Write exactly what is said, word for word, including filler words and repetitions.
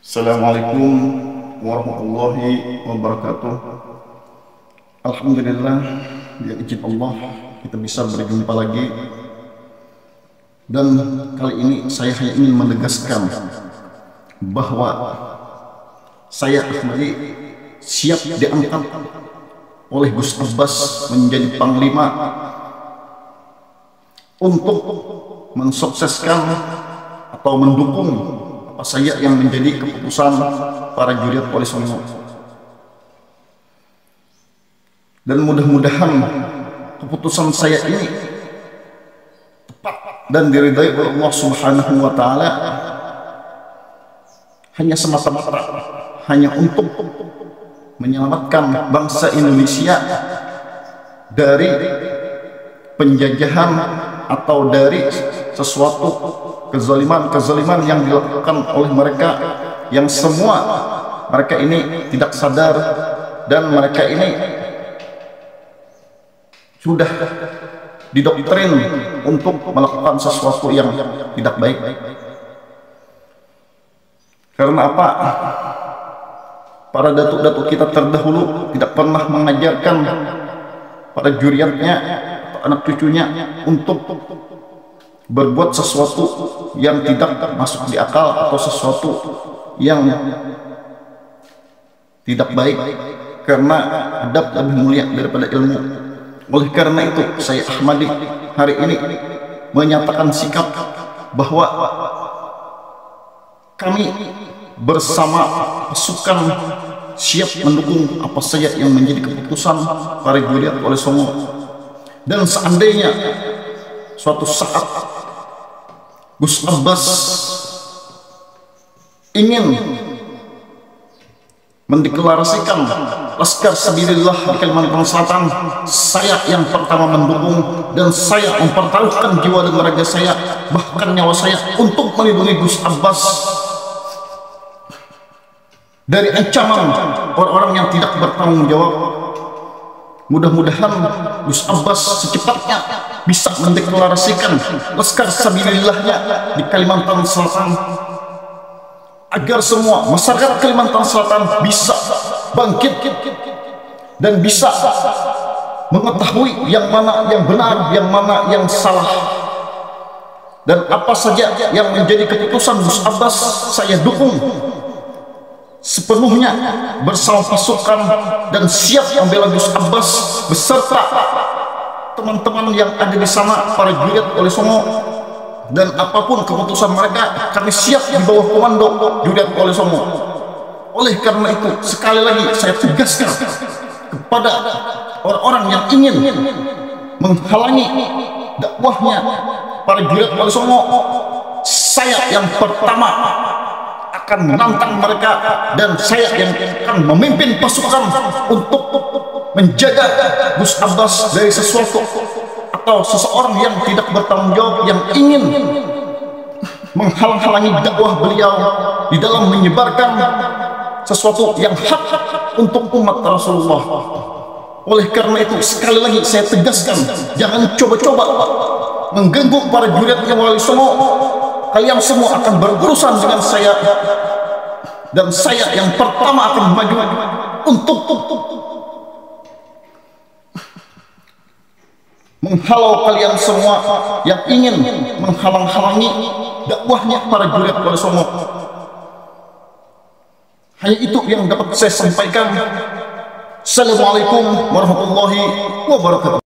Assalamualaikum warahmatullahi wabarakatuh. Alhamdulillah, ya izin Allah kita bisa berjumpa lagi. Dan kali ini saya hanya ingin menegaskan bahwa saya Ahmadi siap diangkat oleh Gus Abbas menjadi panglima untuk mensukseskan atau mendukung apa saja yang menjadi keputusan para juriat Wali Songo. Dan mudah-mudahan keputusan saya ini tepat dan diridai oleh Allah Subhanahu wa taala, hanya semata-mata hanya untuk menyelamatkan bangsa Indonesia dari penjajahan atau dari sesuatu kezaliman-kezaliman yang dilakukan oleh mereka, yang semua mereka ini tidak sadar dan mereka ini sudah didoktrin untuk melakukan sesuatu yang tidak baik. Karena apa? Para datuk-datuk kita terdahulu tidak pernah mengajarkan pada juriatnya atau anak cucunya untuk berbuat sesuatu yang tidak masuk di akal atau sesuatu yang tidak baik, karena adab lebih mulia daripada ilmu. Oleh karena itu saya Ahmadi hari ini menyatakan sikap bahwa kami bersama pasukan siap mendukung apa saja yang menjadi keputusan para juriat Wali Songo. Dan seandainya suatu saat Gus Abbas ingin mendeklarasikan Laskar Sabilillah di Kalimantan Selatan, saya yang pertama mendukung dan saya mempertaruhkan jiwa dan raga saya, bahkan nyawa saya, untuk melindungi Gus Abbas dari ancaman orang-orang yang tidak bertanggung jawab. Mudah-mudahan Gus Abbas secepatnya bisa mendeklarasikan Laskar Sabilillahnya di Kalimantan Selatan, agar semua masyarakat Kalimantan Selatan bisa bangkit dan bisa mengetahui yang mana yang benar, yang mana yang salah. Dan apa saja yang menjadi keputusan Gus Abbas saya dukung sepenuhnya bersama pasukan, dan siap membela Gus Abbas beserta teman-teman yang ada di sana, para juriat Wali Songo. Dan apapun keputusan mereka, kami siap di bawah komando juriat Wali Songo. Oleh karena itu, sekali lagi saya tegaskan kepada orang-orang yang ingin menghalangi dakwahnya para juriat Wali Songo, saya yang pertama akan menantang mereka, dan saya yang akan memimpin pasukan untuk menjaga Gus Abbas dari sesuatu atau seseorang yang tidak bertanggung jawab yang ingin menghalang-halangi dakwah beliau di dalam menyebarkan sesuatu yang hak untuk umat Rasulullah. Oleh karena itu, sekali lagi saya tegaskan, jangan coba-coba mengganggu para juriatnya Wali Songo. Kalian semua akan berurusan dengan saya, dan saya yang pertama akan maju untuk menghalau kalian semua yang ingin menghalang-halangi dakwahnya para juriat Wali Songo. Hanya itu yang dapat saya sampaikan. Assalamualaikum warahmatullahi wabarakatuh.